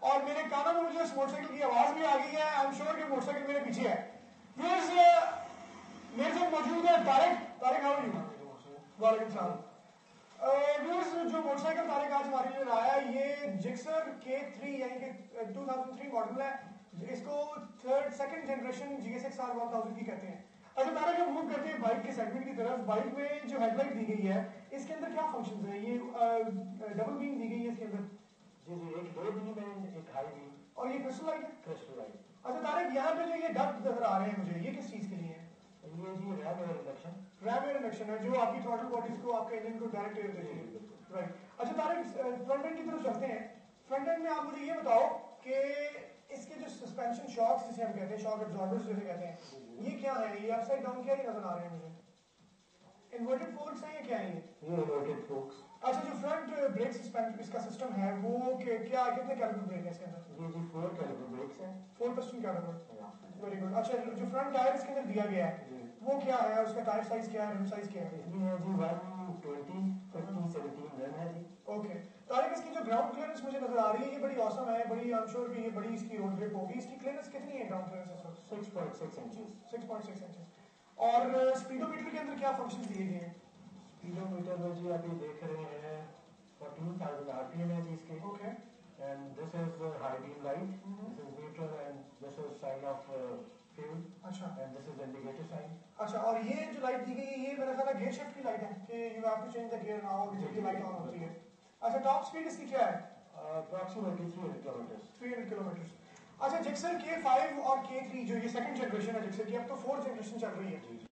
और मेरे कानों में मुझे उस मोटरसाइकिल की आवाज भी आ गई है। आई एम श्योर कि मोटरसाइकिल मेरे पीछे है। व्यूअर्स, मेरे साथ मौजूद है तारिक हाउ आर यू? वालेकुम सलाम। व्यूअर्स, जो मोटरसाइकिल तारिक आज हमारे लिए लाया है ये जिक्सर K3 यानी कि 2003 मॉडल है। इसको सेकंड जनरेशन GSX R1000 की कहते हैं। अच्छा तारिक, हम मूव करते हैं बाइक के सेगमेंट की तरफ। बाइक में जो हेडलाइट दी गई है इसके अंदर क्या फंक्शंस है? ये डबल बीम दी गई है इसके अंदर। जी जी, एक लो बीम है, एक हाई बीम। और ये क्रिस्टल लाइट है? Crystal light. अच्छा तारिक, यहाँ पे जो ये डट नजर आ रहे हैं मुझे, ये किस चीज के लिए है? ये जी ram air induction. Ram air induction है जो आपकी थ्रॉटल बॉडीज को, आपके इंजन को डायरेक्ट एयर देती है। राइट। अच्छा तारिक, फ्रंट एंड की तरफ चलते हैं। फ्रंट एंड में आप मुझे ये बताओ कि इसके जो सस्पेंशन शॉक्स जिसे हम कहते हैं, शॉक एब्जॉर्बर्स जिसे कहते हैं, ये क्या है? ये अपसाइड डाउन क्या नजर आ रहे हैं मुझे? इन्वर्टेड फोर्क्स हैं या क्या है ये इन्वर्टेड फोर्क्स। अच्छा, जो फ्रंट ब्रेक सस्पेंशन इसका सिस्टम है वो क्या कितने कैलिबर ब्रेक है इसके अंदर? ये जी 4 कैलिबर ब्रेक्स हैं। 4 पिस्टन कैलिबर। Very good. अच्छा, जो फ्रंट टायर इसके अंदर दिया गया है वो क्या है? उसका टायर साइज क्या है, रिम साइज क्या है? इसमें है जी 120 50 17 रन है जी। ओके तारिक, इसकी जो ग्राउंड क्लियरेंस मुझे नजर आ रही है ये बड़ी ऑसम है, बड़ी आई एम श्योर कि ये बड़ी इसकी रोड ग्रिप होगी। इसकी क्लियरेंस कितनी है ग्राउंड क्लियरेंस इस वक्त? 6.6 इंचेस। 6.6 इंचेस। और स्पीडोमीटर के अंदर क्या फंक्शंस दिए गए हैं? स्पीडोमीटर में जी अभी देख रहे हैं 14,000 RPM है जी इसके। Okay. And this is high beam light, this is neutral and this is sign of fuel. अच्छा। And this is indicator sign. अच्छा, और ये जो लाइट दी गई है ये मेरा ख्याल है गियर शिफ्ट की लाइट है कि you have to change the gear now, ये लाइट ऑन होती है। अच्छा, टॉप स्पीड इसकी क्या है? Approximately 300 kilometre. 300 किलोमीटर। अच्छा, जिक्सर K5 और K3 जो ये सेकंड जनरेशन है जिक्सर की, अब तो 4th जनरेशन चल रही है।